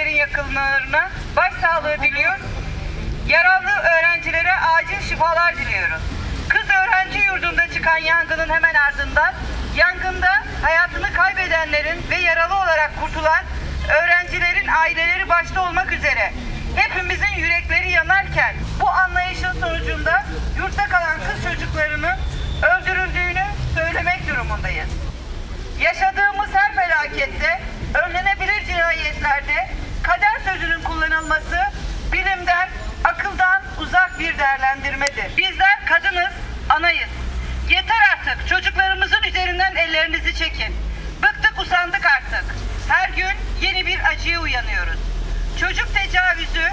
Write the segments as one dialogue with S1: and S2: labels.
S1: öğrencilerin yakınlarına başsağlığı diliyor. Yaralı öğrencilere acil şifalar diliyoruz. Kız öğrenci yurdunda çıkan yangının hemen ardından yangında hayatını kaybedenlerin ve yaralı olarak kurtulan öğrencilerin aileleri başta olmak üzere hepimizin yürekleri yanarken bu anlayışın sonucunda yurtta kalan kız çocuklarının öldürüldüğünü söylemek durumundayız. Yaşadığımız her felakette, önlenebilir cinayetlerde kader sözünün kullanılması bilimden, akıldan uzak bir değerlendirmedir. Bizler kadınız, anayız. Yeter artık, çocuklarımızın üzerinden ellerinizi çekin. Bıktık, usandık artık. Her gün yeni bir acıya uyanıyoruz. Çocuk tecavüzü,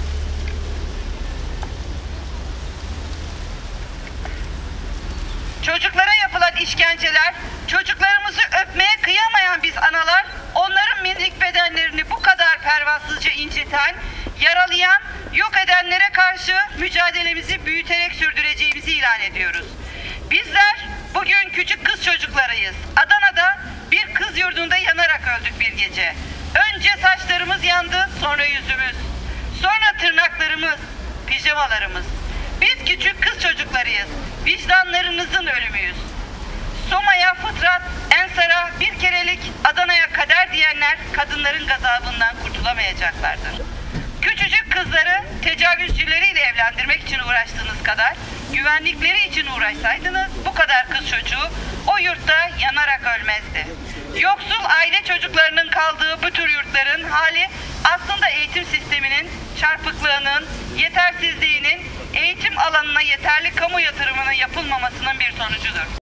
S1: çocuklara yapılan işkenceler, çocuklarımızı öpmeye kıyamayan biz analar, onların minik bedenlerini bu kadar pervasızca inciten, yaralayan, yok edenlere karşı mücadelemizi büyüterek sürdüreceğimizi ilan ediyoruz. Bizler bugün küçük kız çocuklarıyız. Adana'da bir kız yurdunda yanarak öldük bir gece. Önce saçlarımız yandı, sonra yüzümüz, sonra tırnaklarımız, pijamalarımız. Biz küçük kız çocuklarıyız. Vicdanlarınızın ölümüyüz. Soma'ya fıtrat, Ensar'a bir kerelik, Adana'ya kader diyenler kadınların gazabından kurtulamayacaklardır. Küçücük kızları tecavüzcüleriyle evlendirmek için uğraştığınız kadar güvenlikleri için uğraşsaydınız bu kadar kız çocuğu o yurtta yanarak ölmezdi. Yoksul aile çocuklarının kaldığı bu tür yurtların hali aslında eğitim sisteminin çarpıklığının, yetersizliğinin, eğitim alanına yeterli kamu yatırımının yapılmamasının bir sonucudur.